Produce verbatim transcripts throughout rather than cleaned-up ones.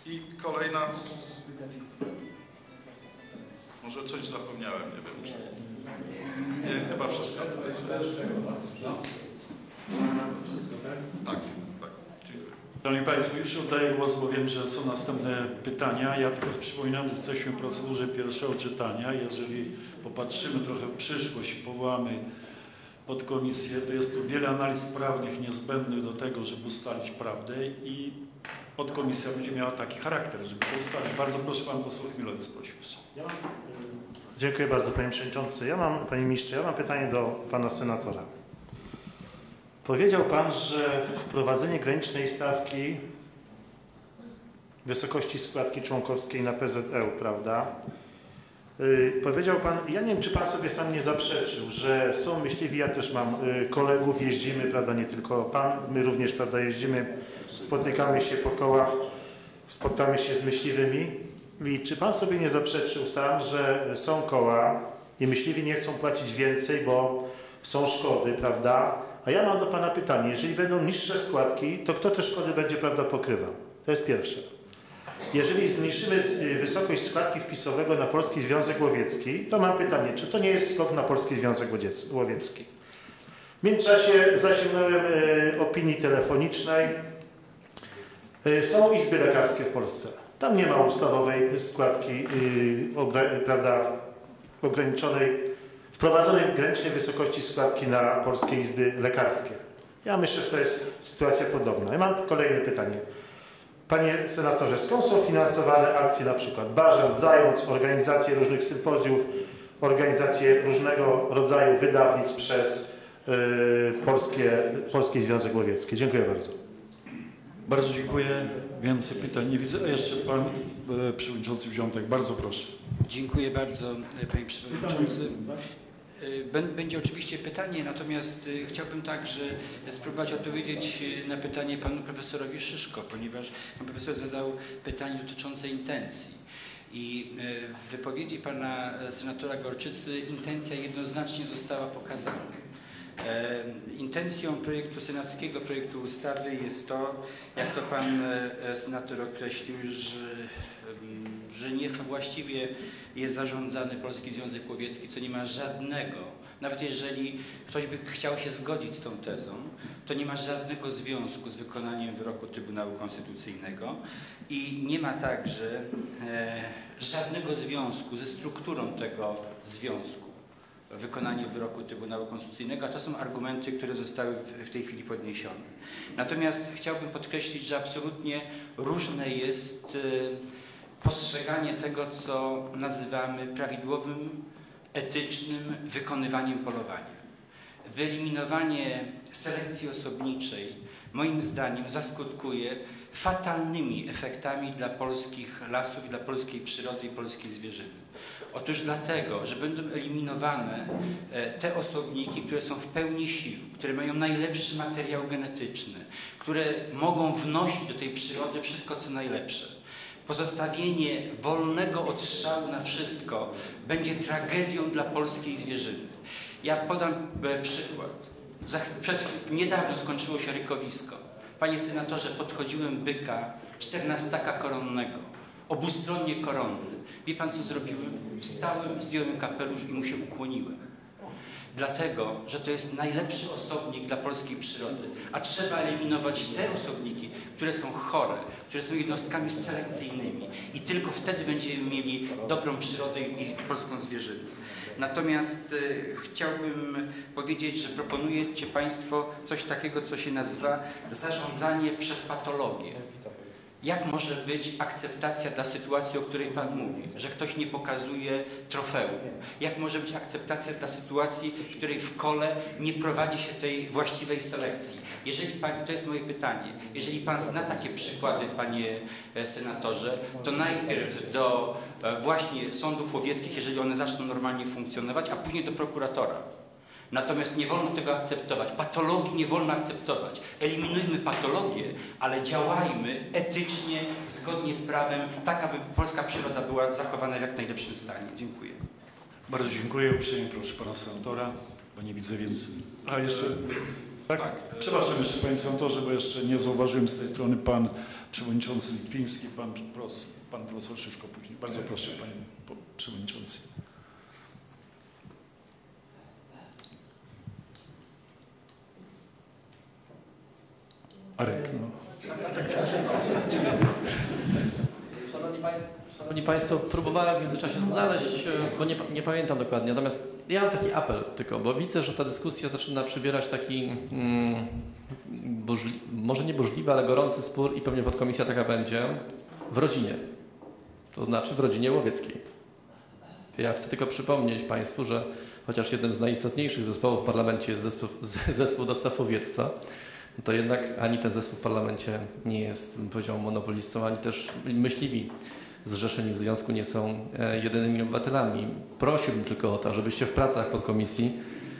I kolejna... Może coś zapomniałem, nie wiem czy... Nie, chyba wszystko. Tak, tak, dziękuję. Szanowni Państwo, już oddaję głos, bo wiem, że są następne pytania. Ja tylko przypominam, że jesteśmy w procedurze pierwszego czytania. Jeżeli popatrzymy trochę w przyszłość i powołamy podkomisję, to jest tu wiele analiz prawnych niezbędnych do tego, żeby ustalić prawdę i podkomisja będzie miała taki charakter, żeby to ustalić. Bardzo proszę, pan poseł Chmielewicz prosił. Ja mam, dziękuję bardzo, panie przewodniczący. Ja mam, panie ministrze, ja mam pytanie do pana senatora. Powiedział pan, że wprowadzenie granicznej stawki wysokości składki członkowskiej na P Z E U, prawda? Yy, powiedział pan, ja nie wiem, czy pan sobie sam nie zaprzeczył, że są myśliwi, ja też mam yy, kolegów, jeździmy, prawda, nie tylko pan, my również, prawda, jeździmy, spotykamy się po kołach, spotkamy się z myśliwymi. I czy pan sobie nie zaprzeczył sam, że są koła i myśliwi nie chcą płacić więcej, bo są szkody, prawda? A ja mam do pana pytanie, jeżeli będą niższe składki, to kto te szkody będzie, prawda, pokrywał? To jest pierwsze. Jeżeli zmniejszymy wysokość składki wpisowego na Polski Związek Łowiecki, to mam pytanie, czy to nie jest skok na Polski Związek Łowiecki? W międzyczasie zasięgnąłem opinii telefonicznej. Są izby lekarskie w Polsce. Tam nie ma ustawowej składki, prawda, ograniczonej, wprowadzonej granicznej wysokości składki na polskie izby lekarskie. Ja myślę, że to jest sytuacja podobna. I mam kolejne pytanie. Panie senatorze, skąd są finansowane akcje, na przykład Bażant, Zając, organizacje różnych sympozjów, organizacje różnego rodzaju wydawnictw przez yy, Polskie, Polski Związek Łowiecki? Dziękuję bardzo. Bardzo dziękuję. Więcej pytań nie widzę. A jeszcze pan e, przewodniczący Wziątek. Bardzo proszę. Dziękuję bardzo, panie przewodniczący. Będzie oczywiście pytanie, natomiast chciałbym także spróbować odpowiedzieć na pytanie panu profesorowi Szyszko, ponieważ pan profesor zadał pytanie dotyczące intencji. I w wypowiedzi pana senatora Gorczycy intencja jednoznacznie została pokazana. Intencją projektu senackiego, projektu ustawy jest to, jak to pan senator określił, że, że nie właściwie jest zarządzany Polski Związek Łowiecki, co nie ma żadnego, nawet jeżeli ktoś by chciał się zgodzić z tą tezą, to nie ma żadnego związku z wykonaniem wyroku Trybunału Konstytucyjnego i nie ma także e, żadnego związku ze strukturą tego związku. Wykonanie wyroku Trybunału Konstytucyjnego, a to są argumenty, które zostały w, w tej chwili podniesione. Natomiast chciałbym podkreślić, że absolutnie różne jest y, postrzeganie tego, co nazywamy prawidłowym, etycznym wykonywaniem polowania. Wyeliminowanie selekcji osobniczej moim zdaniem zaskutkuje fatalnymi efektami dla polskich lasów, dla polskiej przyrody i polskiej zwierzyny. Otóż dlatego, że będą eliminowane te osobniki, które są w pełni sił, które mają najlepszy materiał genetyczny, które mogą wnosić do tej przyrody wszystko, co najlepsze. Pozostawienie wolnego odstrzału na wszystko będzie tragedią dla polskiej zwierzyny. Ja podam przykład. Za, przed, niedawno skończyło się rykowisko. Panie senatorze, podchodziłem byka czternastaka koronnego, obustronnie koronny. Wie pan, co zrobiłem? Wstałem, zdjąłem kapelusz i mu się ukłoniłem. Dlatego, że to jest najlepszy osobnik dla polskiej przyrody, a trzeba eliminować te osobniki, które są chore, które są jednostkami selekcyjnymi i tylko wtedy będziemy mieli dobrą przyrodę i polską zwierzynę. Natomiast y, chciałbym powiedzieć, że proponujecie państwo coś takiego, co się nazywa zarządzanie przez patologię. Jak może być akceptacja dla sytuacji, o której pan mówi, że ktoś nie pokazuje trofeum? Jak może być akceptacja dla sytuacji, w której w kole nie prowadzi się tej właściwej selekcji? Jeżeli pan, to jest moje pytanie, jeżeli pan zna takie przykłady, panie senatorze, to najpierw do właśnie sądów łowieckich, jeżeli one zaczną normalnie funkcjonować, a później do prokuratora. Natomiast nie wolno tego akceptować. Patologii nie wolno akceptować. Eliminujmy patologię, ale działajmy etycznie, zgodnie z prawem, tak aby polska przyroda była zachowana w jak najlepszym stanie. Dziękuję. Bardzo dziękuję. Uprzejmie proszę pana senatora, bo nie widzę więcej. A jeszcze Tak? Tak. Przepraszam jeszcze panie senatorze, bo jeszcze nie zauważyłem z tej strony pan przewodniczący Litwiński, pan, pros, pan profesor Szyszko później. Bardzo proszę panie przewodniczący. Arek, no. Szanowni Państwo, Szanowni Państwo, próbowałem w międzyczasie znaleźć, bo nie, nie pamiętam dokładnie, natomiast ja mam taki apel tylko, bo widzę, że ta dyskusja zaczyna przybierać taki, mm, burzli, może nie burzliwy, ale gorący spór i pewnie podkomisja taka będzie, w rodzinie, to znaczy w rodzinie łowieckiej. Ja chcę tylko przypomnieć Państwu, że chociaż jednym z najistotniejszych zespołów w parlamencie jest zespół, zespół do spraw łowiectwa, to jednak ani ten zespół w parlamencie nie jest, bym powiedział, monopolistą, ani też myśliwi zrzeszeni w związku nie są jedynymi obywatelami. Prosiłbym tylko o to, żebyście w pracach podkomisji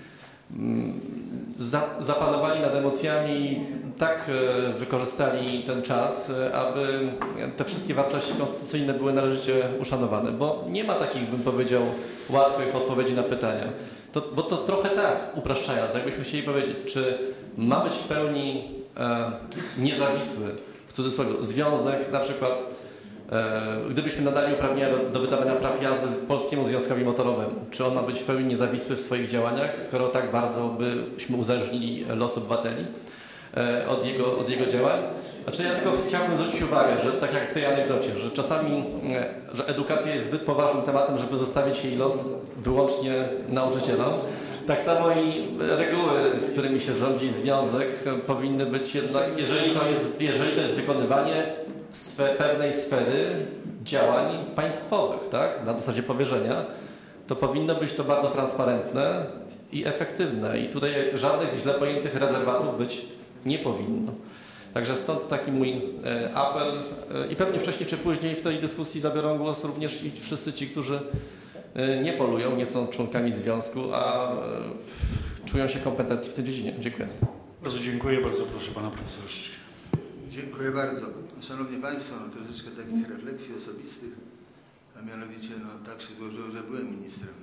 zapanowali nad emocjami, tak wykorzystali ten czas, aby te wszystkie wartości konstytucyjne były należycie uszanowane, bo nie ma takich, bym powiedział, łatwych odpowiedzi na pytania. To, bo to trochę tak, upraszczając, jakbyśmy chcieli powiedzieć, czy ma być w pełni e, niezawisły, w cudzysłowie, związek, na przykład, e, gdybyśmy nadali uprawnienia do, do wydawania praw jazdy Polskiemu Związkowi Motorowemu, czy on ma być w pełni niezawisły w swoich działaniach, skoro tak bardzo byśmy uzależnili los obywateli e, od, jego, od jego działań? Znaczy ja tylko chciałbym zwrócić uwagę, że tak jak w tej anegdocie, że czasami, e, że edukacja jest zbyt poważnym tematem, żeby zostawić jej los wyłącznie nauczycielom. Tak samo i reguły, którymi się rządzi związek, powinny być jednak, jeżeli to jest, jeżeli to jest wykonywanie sfe, pewnej sfery działań państwowych, tak, na zasadzie powierzenia, to powinno być to bardzo transparentne i efektywne. I tutaj żadnych źle pojętych rezerwatów być nie powinno. Także stąd taki mój apel i pewnie wcześniej czy później w tej dyskusji zabiorą głos również i wszyscy ci, którzy nie polują, nie są członkami związku, a czują się kompetentni w tej dziedzinie. Dziękuję. Bardzo dziękuję, bardzo proszę pana profesora Szyszka. Dziękuję bardzo. Szanowni Państwo, no troszeczkę takich refleksji osobistych, a mianowicie no, tak się złożyło, że byłem ministrem.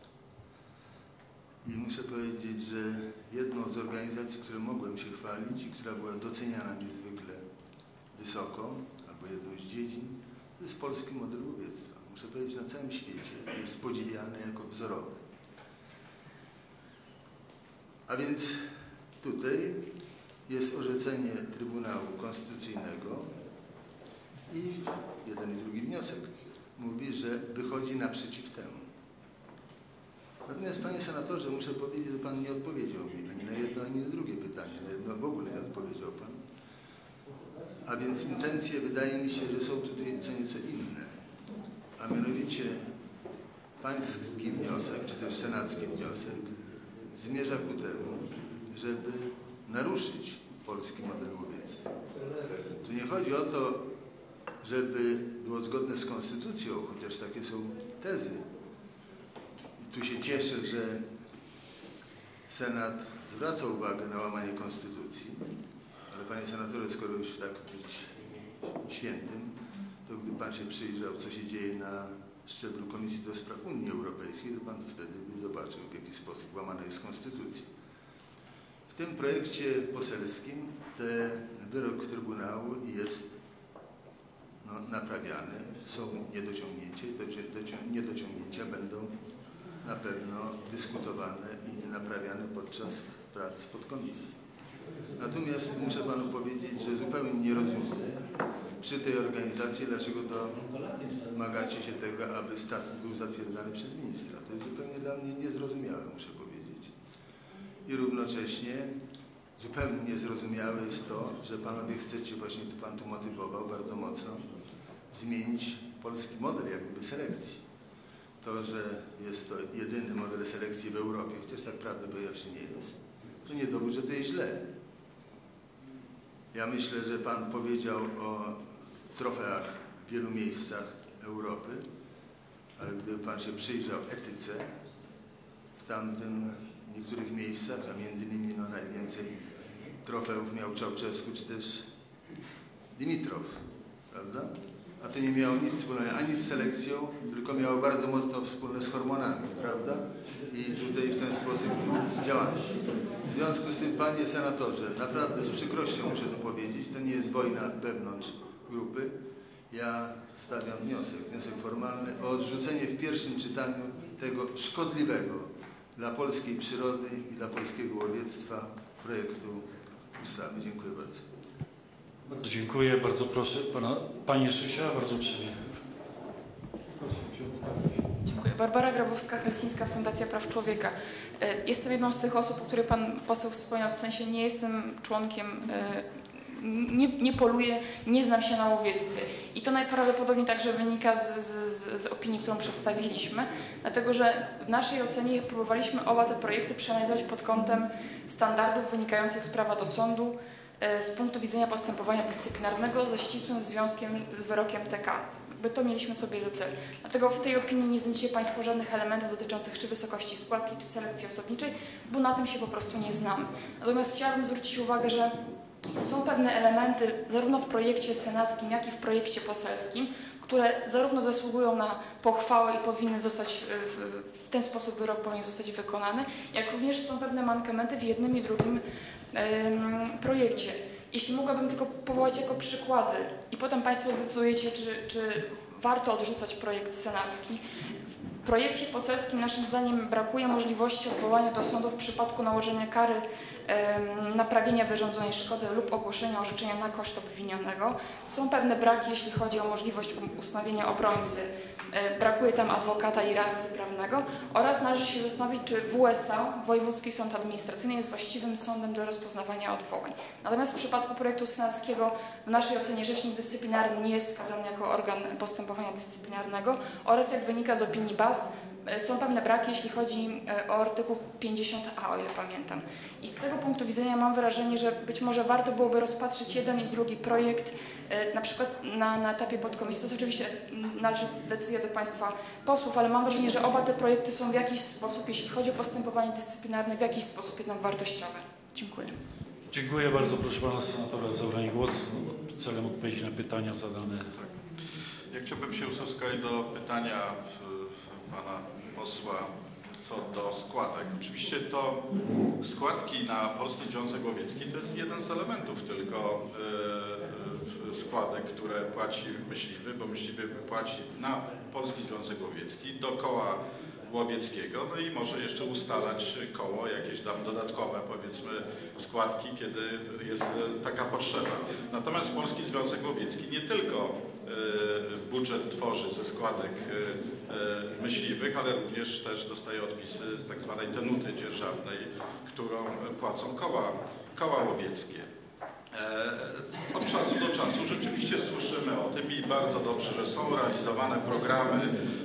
I muszę powiedzieć, że jedną z organizacji, którą mogłem się chwalić i która była doceniana niezwykle wysoko, albo jedną z dziedzin, to jest polski model łowiectwa. Muszę powiedzieć, na całym świecie jest podziwiany jako wzorowy. A więc tutaj jest orzeczenie Trybunału Konstytucyjnego i jeden i drugi wniosek mówi, że wychodzi naprzeciw temu. Natomiast panie senatorze, muszę powiedzieć, że pan nie odpowiedział mi ani na jedno, ani na drugie pytanie. Na jedno w ogóle nie odpowiedział pan. A więc intencje wydaje mi się, że są tutaj co nieco inne. A mianowicie pański wniosek, czy też senacki wniosek zmierza ku temu, żeby naruszyć polski model łowiectwa. Tu nie chodzi o to, żeby było zgodne z konstytucją, chociaż takie są tezy. I tu się cieszę, że Senat zwraca uwagę na łamanie konstytucji, ale panie senatorze, skoro już tak być świętym, to gdy pan się przyjrzał, co się dzieje na szczeblu Komisji do Spraw Unii Europejskiej, to pan wtedy by zobaczył, w jaki sposób łamana jest konstytucja. W tym projekcie poselskim ten wyrok Trybunału jest no, naprawiany, są niedociągnięcia i te niedociągnięcia będą na pewno dyskutowane i naprawiane podczas prac podkomisji. Natomiast muszę panu powiedzieć, że zupełnie nie rozumiem przy tej organizacji, dlaczego to domagacie się tego, aby statut był zatwierdzany przez ministra. To jest zupełnie dla mnie niezrozumiałe, muszę powiedzieć. I równocześnie zupełnie niezrozumiałe jest to, że panowie chcecie, właśnie tu pan tu motywował bardzo mocno, zmienić polski model jak gdyby selekcji. To, że jest to jedyny model selekcji w Europie, chociaż tak prawdę powiedziawszy nie jest, to nie dowód, że to jest źle. Ja myślę, że pan powiedział o trofeach w wielu miejscach Europy, ale gdyby pan się przyjrzał etyce, w tamtym w niektórych miejscach, a między innymi no, najwięcej trofeów miał Czałczesku czy też Dimitrow, prawda? A to nie miało nic wspólnego ani z selekcją, tylko miało bardzo mocno wspólne z hormonami, prawda? I tutaj w ten sposób działano. W W związku z tym, panie senatorze, naprawdę z przykrością muszę to powiedzieć, to nie jest wojna wewnątrz grupy. Ja stawiam wniosek, wniosek formalny o odrzucenie w pierwszym czytaniu tego szkodliwego dla polskiej przyrody i dla polskiego łowiectwa projektu ustawy. Dziękuję bardzo. Bardzo dziękuję. Bardzo proszę pana, Pani Szysia, bardzo uprzejmie. Proszę się odstawić. Dziękuję. Barbara Grabowska, Helsińska Fundacja Praw Człowieka. Jestem jedną z tych osób, o których Pan poseł wspomniał, w sensie nie jestem członkiem, nie, nie poluję, nie znam się na łowiectwie. I to najprawdopodobniej także wynika z, z, z opinii, którą przedstawiliśmy, dlatego że w naszej ocenie próbowaliśmy oba te projekty przeanalizować pod kątem standardów wynikających z prawa do sądu, z punktu widzenia postępowania dyscyplinarnego ze ścisłym związkiem z wyrokiem T K. By to mieliśmy sobie za cel. Dlatego w tej opinii nie znajdziecie Państwo żadnych elementów dotyczących czy wysokości składki, czy selekcji osobniczej, bo na tym się po prostu nie znamy. Natomiast chciałabym zwrócić uwagę, że są pewne elementy zarówno w projekcie senackim, jak i w projekcie poselskim, które zarówno zasługują na pochwałę i powinny zostać w, w ten sposób wyrok powinien zostać wykonany, jak również są pewne mankamenty w jednym i drugim ym, projekcie. Jeśli mogłabym tylko powołać jako przykłady i potem Państwo zdecydujecie, czy, czy warto odrzucać projekt senacki. W projekcie poselskim naszym zdaniem brakuje możliwości odwołania do sądu w przypadku nałożenia kary em, naprawienia wyrządzonej szkody lub ogłoszenia orzeczenia na koszt obwinionego. Są pewne braki, jeśli chodzi o możliwość ustanowienia obrońcy. E, brakuje tam adwokata i radcy prawnego oraz należy się zastanowić, czy W S A, Wojewódzki Sąd Administracyjny, jest właściwym sądem do rozpoznawania odwołań. Natomiast w przypadku projektu senackiego w naszej ocenie rzecznik dyscyplinarny nie jest wskazany jako organ postępowania dyscyplinarnego oraz, jak wynika z opinii B A S, są pewne braki, jeśli chodzi o artykuł pięćdziesiąt A, o ile pamiętam. I z tego punktu widzenia mam wrażenie, że być może warto byłoby rozpatrzyć jeden i drugi projekt, na przykład na, na etapie podkomisji. To jest oczywiście należy decyzja do Państwa posłów, ale mam wrażenie, że oba te projekty są w jakiś sposób, jeśli chodzi o postępowanie dyscyplinarne, w jakiś sposób jednak wartościowe. Dziękuję. Dziękuję bardzo. Proszę Pana Senatora o zabranie głosu celem odpowiedzi na pytania zadane. Ja chciałbym się ustosunkować do pytania pana posła co do składek. Oczywiście to składki na Polski Związek Łowiecki to jest jeden z elementów tylko yy, składek, które płaci myśliwy, bo myśliwy płaci na Polski Związek Łowiecki do koła łowieckiego, no i może jeszcze ustalać koło jakieś tam dodatkowe, powiedzmy, składki, kiedy jest taka potrzeba. Natomiast Polski Związek Łowiecki nie tylko budżet tworzy ze składek myśliwych, ale również też dostaje odpisy z tak zwanej tenuty dzierżawnej, którą płacą koła, koła łowieckie. Od czasu do czasu rzeczywiście słyszymy o tym i bardzo dobrze, że są realizowane programy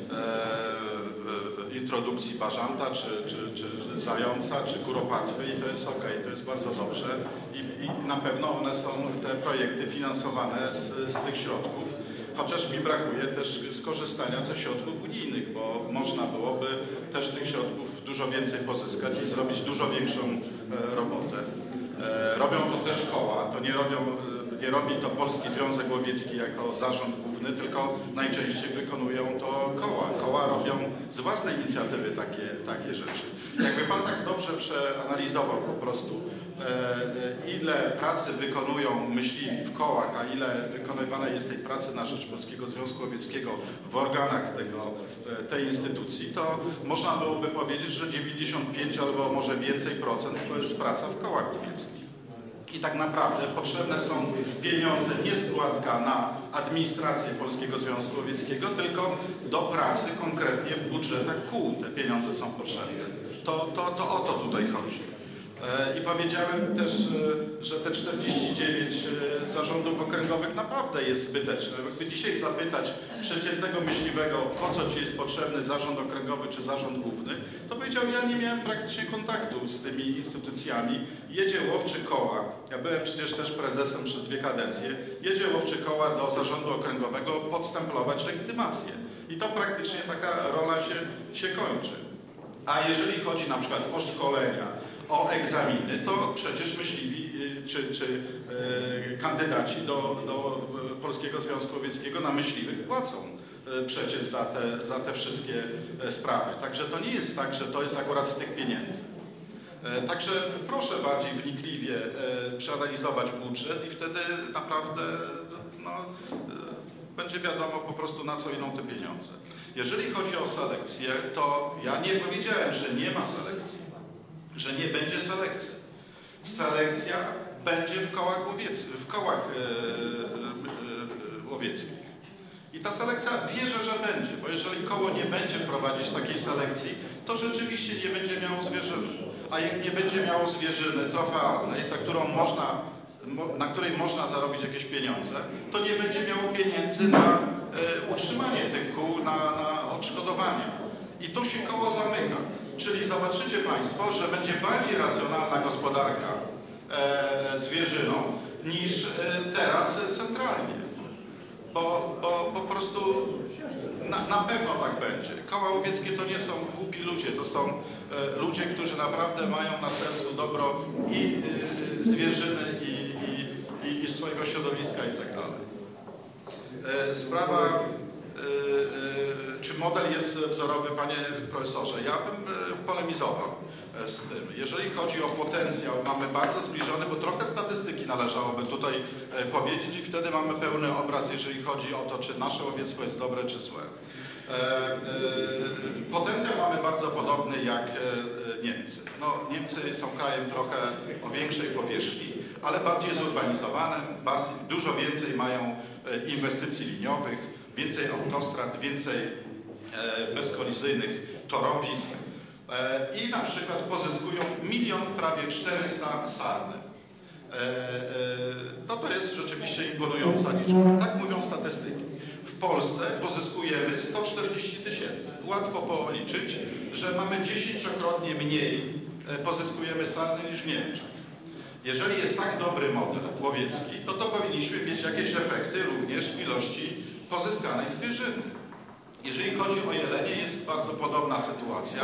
introdukcji bażanta, czy, czy, czy zająca, czy kuropatwy i to jest ok, to jest bardzo dobrze i, i na pewno one są, te projekty finansowane z, z tych środków, chociaż mi brakuje też skorzystania ze środków unijnych, bo można byłoby też tych środków dużo więcej pozyskać i zrobić dużo większą e, robotę. E, robią to też koła, to nie robią Nie robi to Polski Związek Łowiecki jako zarząd główny, tylko najczęściej wykonują to koła. Koła robią z własnej inicjatywy takie, takie rzeczy. Jakby Pan tak dobrze przeanalizował po prostu, e, ile pracy wykonują myśliwi w kołach, a ile wykonywane jest tej pracy na rzecz Polskiego Związku Łowieckiego w organach tego, tej instytucji, to można byłoby powiedzieć, że dziewięćdziesiąt pięć albo może więcej procent to jest praca w kołach łowieckich. I tak naprawdę potrzebne są pieniądze, nie składka na administrację Polskiego Związku Łowieckiego, tylko do pracy konkretnie w budżetach kół te pieniądze są potrzebne. To, to, to o to tutaj chodzi. I powiedziałem też, że te czterdzieści dziewięć zarządów okręgowych naprawdę jest zbyteczne. Jakby dzisiaj zapytać przeciętnego myśliwego, po co Ci jest potrzebny zarząd okręgowy czy zarząd główny, to powiedział, ja nie miałem praktycznie kontaktu z tymi instytucjami. Jedzie łowczy koła, ja byłem przecież też prezesem przez dwie kadencje, jedzie łowczy koła do zarządu okręgowego podstemplować legitymację. I to praktycznie taka rola się, się kończy. A jeżeli chodzi na przykład o szkolenia, o egzaminy, to przecież myśliwi czy, czy e, kandydaci do, do Polskiego Związku Łowieckiego na myśliwych płacą e, przecież za te, za te wszystkie sprawy. Także to nie jest tak, że to jest akurat z tych pieniędzy. Także proszę bardziej wnikliwie przeanalizować budżet i wtedy naprawdę no, będzie wiadomo po prostu, na co idą te pieniądze. Jeżeli chodzi o selekcję, to ja nie powiedziałem, że nie ma selekcji, że nie będzie selekcji. Selekcja będzie w kołach, łowiec, w kołach łowieckich. I ta selekcja wierzę, że będzie, bo jeżeli koło nie będzie prowadzić takiej selekcji, to rzeczywiście nie będzie miało zwierzyny. A jak nie będzie miało zwierzyny trofealnej, za którą można, na której można zarobić jakieś pieniądze, to nie będzie miało pieniędzy na e, utrzymanie tych kół, na, na odszkodowania. I to się koło zamyka. Czyli zobaczycie Państwo, że będzie bardziej racjonalna gospodarka e, zwierzyną niż e, teraz centralnie. Bo, bo po prostu na, na pewno tak będzie. Koła łowieckie to nie są głupi ludzie, to są e, ludzie, którzy naprawdę mają na sercu dobro i e, zwierzyny, i, i, i swojego środowiska i tak dalej. E, sprawa, e, e, czy model jest wzorowy, panie profesorze? Ja bym e, polemizował z tym. Jeżeli chodzi o potencjał, mamy bardzo zbliżony, bo trochę statystyki należałoby tutaj e, powiedzieć i wtedy mamy pełny obraz, jeżeli chodzi o to, czy nasze łowiectwo jest dobre, czy złe. E, e, potencjał mamy bardzo podobny jak e, Niemcy. No, Niemcy są krajem trochę o większej powierzchni, ale bardziej zurbanizowanym, bardziej, dużo więcej mają e, inwestycji liniowych, więcej autostrad, więcej e, bezkolizyjnych torowisk. I na przykład pozyskują milion prawie czterysta sarny. No to jest rzeczywiście imponująca liczba. Tak mówią statystyki. W Polsce pozyskujemy sto czterdzieści tysięcy. Łatwo policzyć, że mamy dziesięciokrotnie mniej pozyskujemy sarny niż w Niemczech. Jeżeli jest tak dobry model łowiecki, to to powinniśmy mieć jakieś efekty również w ilości pozyskanej zwierzyny. Jeżeli chodzi o jelenie, jest bardzo podobna sytuacja.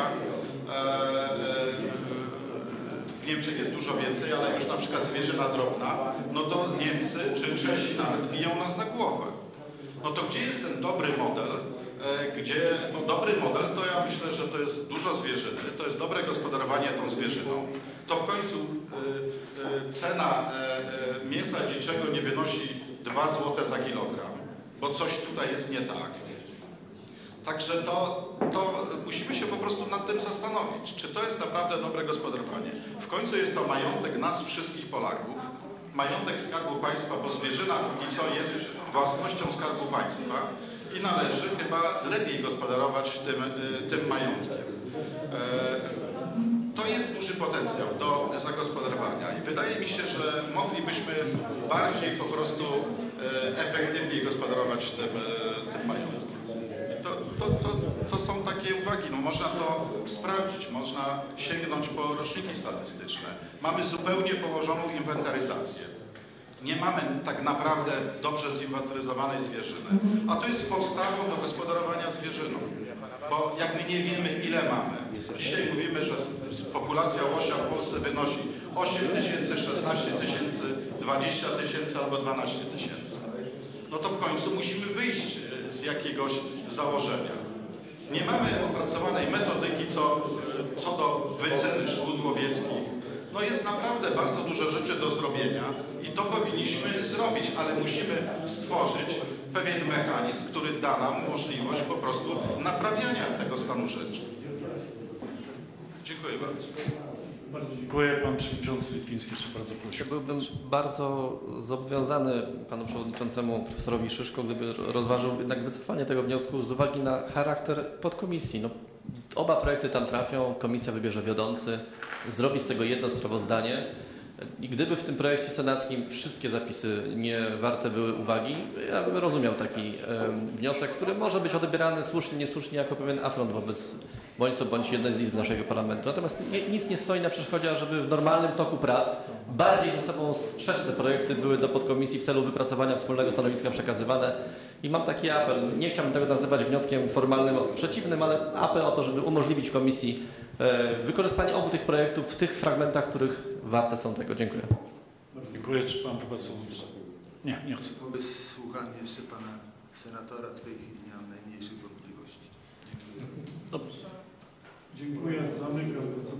W Niemczech jest dużo więcej, ale już na przykład zwierzyna drobna, no to Niemcy czy Czesi nawet biją nas na głowę. No to gdzie jest ten dobry model? Gdzie, no dobry model to ja myślę, że to jest dużo zwierzyny, to jest dobre gospodarowanie tą zwierzyną. To w końcu cena mięsa dziczego nie wynosi dwa złote za kilogram, bo coś tutaj jest nie tak. Także to, to musimy się po prostu nad tym zastanowić, czy to jest naprawdę dobre gospodarowanie. W końcu jest to majątek nas wszystkich Polaków, majątek Skarbu Państwa, bo zwierzyna póki co jest własnością Skarbu Państwa i należy chyba lepiej gospodarować tym, tym majątkiem. To jest duży potencjał do zagospodarowania i wydaje mi się, że moglibyśmy bardziej po prostu efektywniej gospodarować tym, tym majątkiem. To, to, to, to są takie uwagi, no można to sprawdzić, można sięgnąć po roczniki statystyczne. Mamy zupełnie położoną inwentaryzację. Nie mamy tak naprawdę dobrze zinwentaryzowanej zwierzyny, a to jest podstawą do gospodarowania zwierzyną. Bo jak my nie wiemy, ile mamy, dzisiaj mówimy, że populacja łosia w Polsce wynosi osiem tysięcy, szesnaście tysięcy, dwadzieścia tysięcy albo dwanaście tysięcy. No to w końcu musimy wyjść z jakiegoś założenia. Nie mamy opracowanej metodyki co, co do wyceny szkód łowieckich. No jest naprawdę bardzo dużo rzeczy do zrobienia i to powinniśmy zrobić, ale musimy stworzyć pewien mechanizm, który da nam możliwość po prostu naprawiania tego stanu rzeczy. Dziękuję bardzo. Bardzo dziękuję. Pan przewodniczący Litwiński jeszcze bardzo prosił. Byłbym bardzo zobowiązany panu przewodniczącemu profesorowi Szyszko, gdyby rozważył jednak wycofanie tego wniosku z uwagi na charakter podkomisji. No, oba projekty tam trafią, komisja wybierze wiodący, zrobi z tego jedno sprawozdanie. I gdyby w tym projekcie senackim wszystkie zapisy nie warte były uwagi, ja bym rozumiał taki e, wniosek, który może być odbierany słusznie, niesłusznie jako pewien afront wobec bądź co bądź jednej z izb naszego parlamentu. Natomiast nie, nic nie stoi na przeszkodzie, żeby w normalnym toku prac bardziej ze sobą sprzeczne projekty były do podkomisji w celu wypracowania wspólnego stanowiska przekazywane. I mam taki apel, nie chciałbym tego nazywać wnioskiem formalnym przeciwnym, ale apel o to, żeby umożliwić komisji e, wykorzystanie obu tych projektów w tych fragmentach, których warte są tego. Dziękuję. Dziękuję. Czy pan profesor? Nie, nie chcę. Wobec słuchania jeszcze pana senatora w tej chwili nie mam najmniejszych wątpliwości. Dziękuję. Dobrze. Dziękuję. Zamykam procedurę.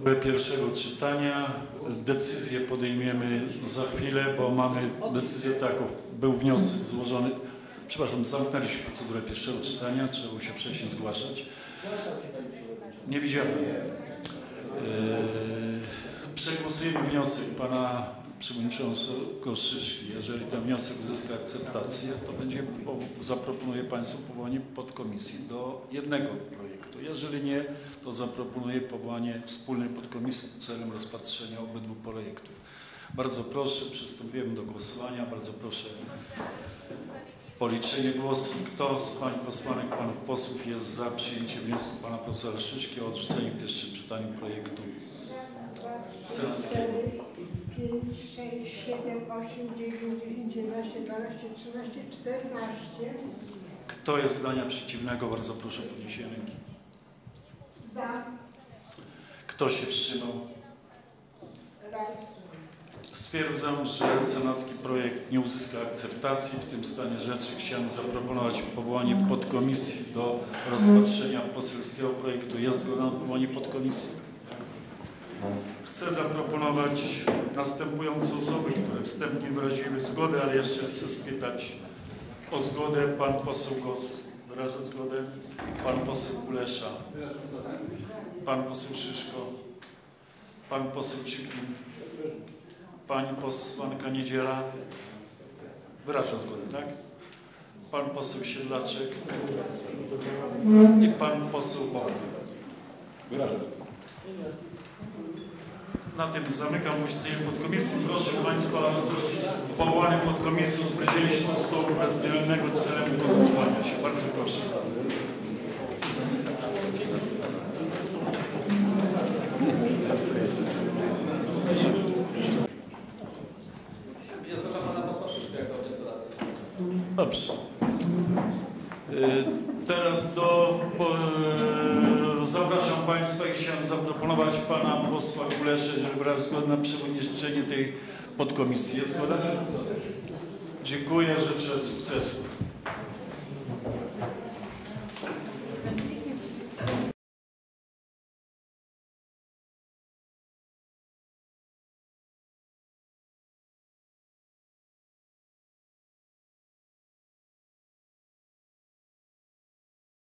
procedurę pierwszego czytania. Decyzję podejmiemy za chwilę, bo mamy decyzję taką. Był wniosek złożony. Przepraszam, zamknęliśmy procedurę pierwszego czytania. Trzeba się wcześniej zgłaszać. Nie widziałem. Eee, przegłosujemy wniosek pana przewodniczącego Szyszki. Jeżeli ten wniosek uzyska akceptację, to będzie, zaproponuję Państwu powołanie podkomisji do jednego projektu. Jeżeli nie, to zaproponuję powołanie wspólnej podkomisji celem rozpatrzenia obydwu projektów. Bardzo proszę, przystępujemy do głosowania. Bardzo proszę policzenie głosów. Kto z pań posłanek, panów posłów jest za przyjęciem wniosku pana profesora Szyszki o odrzucenie w pierwszym czytaniu projektu senackiego? pięć, sześć, siedem, osiem, dziewięć, dziesięć, jedenaście, dwanaście, trzynaście, czternaście. Kto jest zdania przeciwnego? Bardzo proszę o podniesienie ręki. Za. Kto się wstrzymał? Raz. Stwierdzam, że senacki projekt nie uzyska akceptacji. W tym stanie rzeczy chciałem zaproponować powołanie podkomisji do rozpatrzenia poselskiego projektu. Jest zgoda na powołanie podkomisji? Chcę zaproponować następujące osoby, które wstępnie wyraziły zgodę, ale jeszcze chcę spytać o zgodę. Pan poseł Gos wyraża zgodę. Pan poseł Kulesza. Pan poseł Szyszko. Pan poseł Czykwin. Pani posłanka Niedziela wyraża zgodę, tak? Pan poseł Siedlaczek i pan poseł Bok. Wyraża. Na tym zamykam posiedzenie podkomisji. Proszę Państwa, powołanie podkomisji zbliżenie się do stołu bezdzielnego celem konsultowania się. Bardzo proszę. Ja zgłaszam pana posła Szyszkę jako wnioskodawcę. Dobrze. Teraz do, po, zapraszam Państwa i chciałem zaproponować pana posła Kuleszę, żeby wyraził zgodę na przewodniczenie tej podkomisji. Jest zgoda? Dziękuję, życzę sukcesu.